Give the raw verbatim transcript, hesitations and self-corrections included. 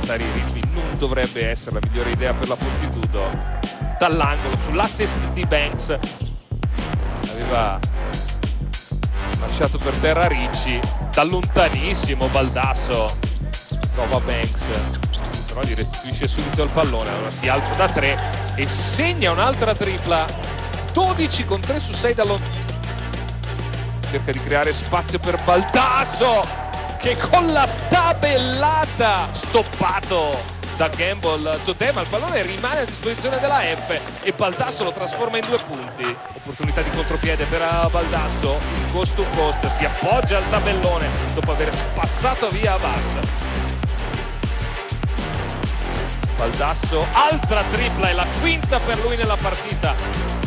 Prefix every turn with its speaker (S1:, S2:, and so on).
S1: allentare i ritmi non dovrebbe essere la migliore idea per la Fortitudo. Dall'angolo sull'assist di Banks aveva lasciato per terra Ricci, da lontanissimo Baldasso trova Banks, però gli restituisce subito il pallone. Allora si alza da tre e segna un'altra tripla, dodici con tre su sei da lontano. Cerca di creare spazio per Baldasso che con la tabellata stoppato da Gamble Totè, ma il pallone rimane a disposizione della F e Baldasso lo trasforma in due punti. Opportunità di contropiede per Baldasso, cost to cost, si appoggia al tabellone dopo aver spazzato via Abbas. Baldasso, altra tripla, è la quinta per lui nella partita.